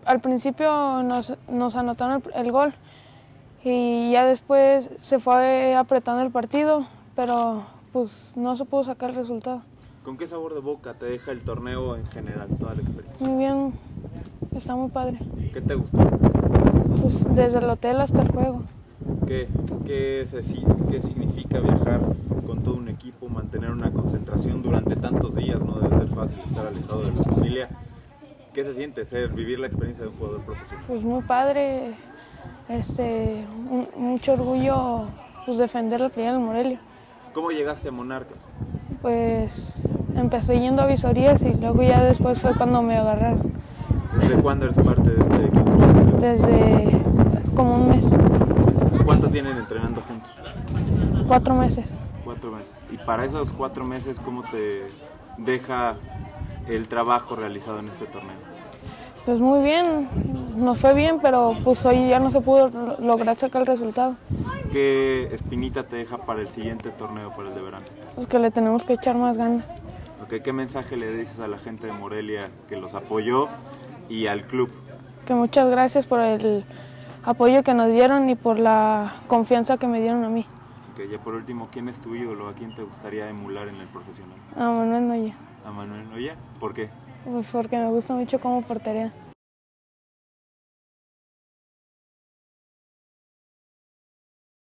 Al principio nos anotaron el gol y ya después se fue apretando el partido, pero pues no se pudo sacar el resultado. ¿Con qué sabor de boca te deja el torneo en general, toda la experiencia? Muy bien, está muy padre. ¿Qué te gustó? Pues desde el hotel hasta el juego. ¿Qué significa viajar con todo un equipo, mantener una concentración durante tantos días? No debe ser fácil estar alejado de la familia. ¿Qué se siente vivir la experiencia de un jugador profesional? Pues muy padre, mucho orgullo pues, defender la playera del Morelia. ¿Cómo llegaste a Monarcas? Pues empecé yendo a visorías y luego ya después fue cuando me agarraron. ¿Desde cuándo eres parte de este equipo? Desde como un mes. ¿Cuánto tienen entrenando juntos? 4 meses. 4 meses. Y para esos 4 meses, ¿cómo te deja el trabajo realizado en este torneo? Pues muy bien, nos fue bien, pero pues hoy ya no se pudo lograr sacar el resultado. ¿Qué espinita te deja para el siguiente torneo, para el de verano? Pues que le tenemos que echar más ganas. Okay, ¿qué mensaje le dices a la gente de Morelia que los apoyó y al club? Que muchas gracias por el apoyo que nos dieron y por la confianza que me dieron a mí. Okay, ya por último, ¿quién es tu ídolo? ¿A quién te gustaría emular en el profesional? A Manuel Noya. ¿A Manuel Noya? ¿Por qué? Pues porque me gusta mucho cómo porterea.